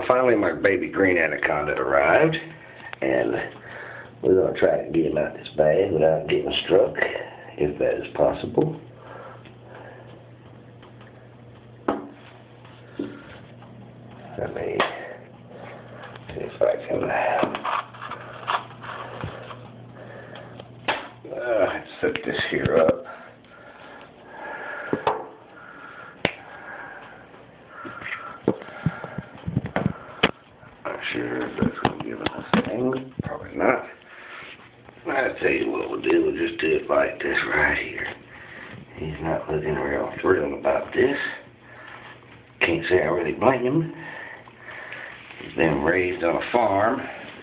Finally my baby green anaconda arrived, and we're going to try to get him out this bag without getting struck, if that is possible. Let me see if I can set this here up. Not sure if that's going to give us a thing. Probably not. I'll tell you what we'll do. We'll just do it like this right here. He's not looking real thrilled about this. Can't say I really blame him. He's been raised on a farm.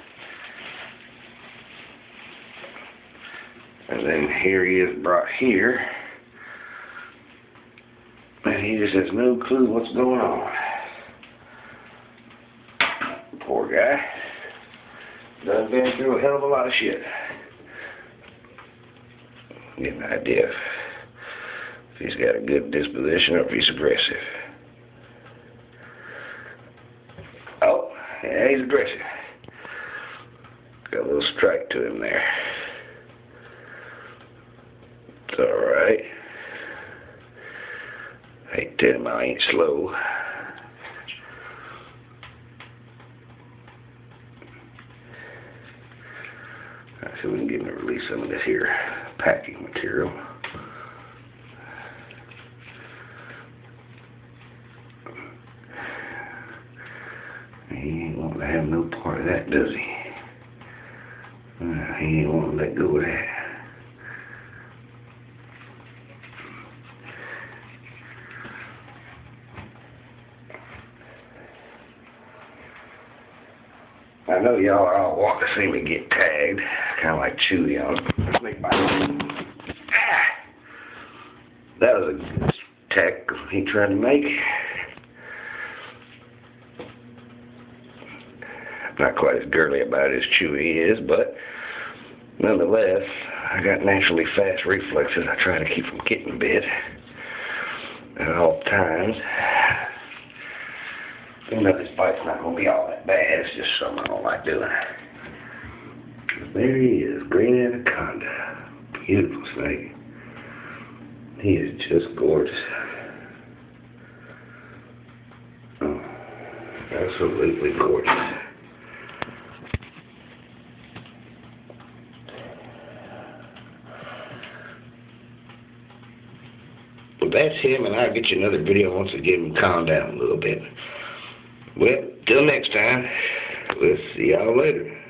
And then here he is brought here. And he just has no clue what's going on. Poor guy. Done been through a hell of a lot of shit. Get an idea if he's got a good disposition or if he's aggressive. Oh, yeah, he's aggressive. Got a little strike to him there. It's alright. I hate to tell him I ain't slow. Alright, so we can get him to release some of this here packing material. He ain't wanting to have no part of that, does he? He ain't wanting to let go of that. I know y'all are all wanting to see me get tagged, kind of like Chewy on it. Let's make my That was a good tag he tried to make. Not quite as girly about it as Chewy is, but nonetheless, I got naturally fast reflexes. I try to keep from getting bit at all times. Even though this bite's not going to be all that bad, it's just something I don't like doing. There he is, green anaconda. Beautiful snake. He is just gorgeous. Oh, absolutely gorgeous. Well, that's him, and I'll get you another video once I get him calmed down a little bit. Well, till next time, we'll see y'all later.